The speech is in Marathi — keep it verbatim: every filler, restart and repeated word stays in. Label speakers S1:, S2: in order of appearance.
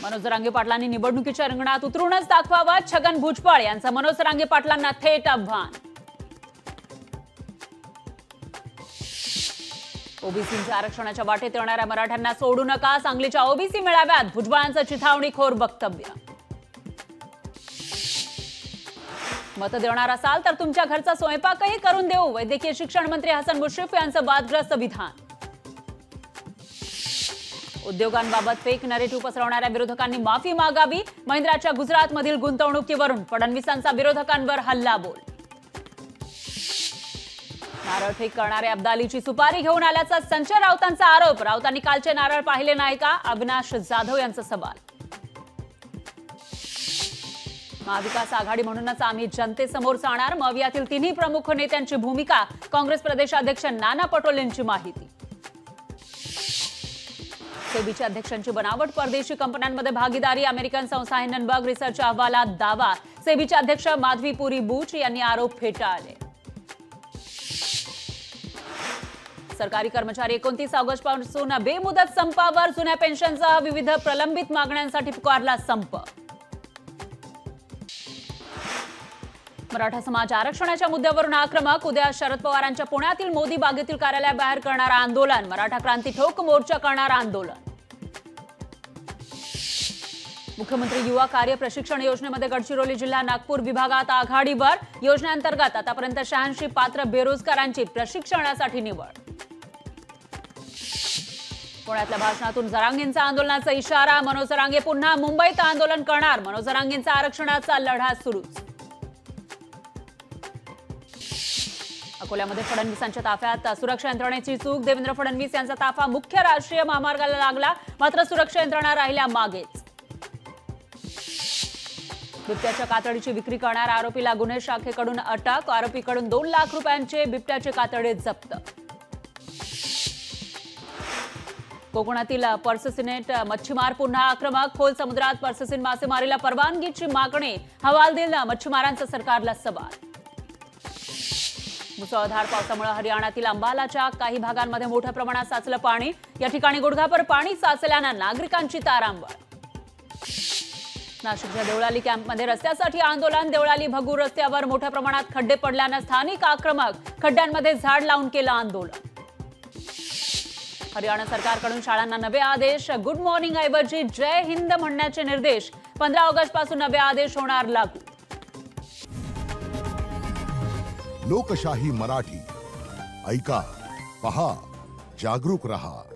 S1: मनोज जरांगे पाटलांनी निवडणुकीच्या रिंगणात उतरूनच दाखवावं, छगन भुजबळ यांचं मनोज जरांगे पाटलांना थेट आव्हान. ओबीसींच्या आरक्षणाच्या वाटेत येणाऱ्या मराठ्यांना सोडू नका, सांगलीच्या ओबीसी मेळाव्यात भुजबळांचं चिथावणीखोर वक्तव्य. मत देणार असाल तर तुमच्या घरचा स्वयंपाकही करून देऊ, वैद्यकीय शिक्षण मंत्री हसन मुश्रीफ यांचं वादग्रस्त विधान. उद्योगांबाबत फेक नरेटिव्ह पसरवणाऱ्या विरोधकांनी माफी मागावी, महिंद्राच्या गुजरातमधील गुंतवणुकीवरून फडणवीसांचा विरोधकांवर हल्लाबोल. नारळ फेक करणाऱ्या अब्दालीची सुपारी घेऊन आल्याचा संजय राऊतांचा आरोप, राऊतांनी कालचे नारळ पाहिले नाही का, अविनाश जाधव यांचा सवाल. महाविकास आघाडी म्हणूनच आम्ही जनतेसमोर जाणार, मवियातील तिन्ही प्रमुख नेत्यांची भूमिका, काँग्रेस प्रदेशाध्यक्ष नाना पटोलेंची माहिती. सेबीच्या अध्यक्षांची बनावट परदेशी कंपन्यांमध्ये भागीदारी, अमेरिकन संस्था हिंडनबर्ग रिसर्चच्या अहवालात दावा, सेबीच्या अध्यक्ष माधवी पुरी बुच यांनी आरोप फेटाळले. सरकारी कर्मचारी एकोणतीस ऑगस्ट पासून बेमुदत संपावर, जुन्या पेन्शनसह विविध प्रलंबित मागण्यांसाठी पुकारला संप. मराठा समाज आरक्षणाच्या मुद्द्यावरून आक्रमक, उद्या शरद पवारांच्या पुण्यातील मोदी बागेतील कार्यालयाबाहेर करणार आंदोलन, मराठा क्रांती ठोक मोर्चा करणार आंदोलन. मुख्यमंत्री युवा कार्य प्रशिक्षण योजनेमध्ये गडचिरोली जिल्हा नागपूर विभागात आघाडीवर, योजनेअंतर्गत आतापर्यंत शहाऐंशी पात्र बेरोजगारांची प्रशिक्षणासाठी निवड. पुण्यातल्या भाषणातून जरांगेंचा आंदोलनाचा इशारा, मनोज जरांगे पुन्हा मुंबईत आंदोलन करणार, मनोज जरांगेंचा आरक्षणाचा लढा सुरूच. अकोल्यामध्ये फडणवीसांच्या ताफ्यात सुरक्षा यंत्रणेची चूक, देवेंद्र फडणवीस यांचा ताफा मुख्य राष्ट्रीय महामार्गाला लागला, मात्र सुरक्षा यंत्रणा राहिल्या मागेच. बिबट्याच्या कातडीची विक्री करणाऱ्या आरोपीला गुन्हे शाखेकडून अटक, आरोपीकडून दोन लाख रुपयांचे बिबट्याचे कातडे जप्त. कोकणातील पर्ससिनेट मच्छीमार पुन्हा आक्रमक, खोल समुद्रात पर्ससिन मासेमारीला परवानगीची मागणी, हवालदिल मच्छीमारांचा सरकारला सवाल. मुसळधार पावसामुळे हरियाणातील अंबालाच्या काही भागांमध्ये मोठ्या प्रमाणात साचलं पाणी, या ठिकाणी गुडघाभर पाणी साचल्यानं नागरिकांची तारांबळ. नाशिकच्या देवळाली कॅम्पमध्ये रस्त्यासाठी आंदोलन, देवळाली भगूर रस्त्यावर मोठ्या प्रमाणात खड्डे पडल्यानं स्थानिक आक्रमक, खड्ड्यांमध्ये झाड लावून केलं आंदोलन. हरियाणा सरकारकडून शाळांना नवे आदेश, गुड मॉर्निंग ऐवजी जय हिंद म्हणण्याचे निर्देश, पंधरा ऑगस्ट पासून नवे आदेश होणार लागू.
S2: लोकशाही मराठी ऐका, पहा, जागरूक रहा.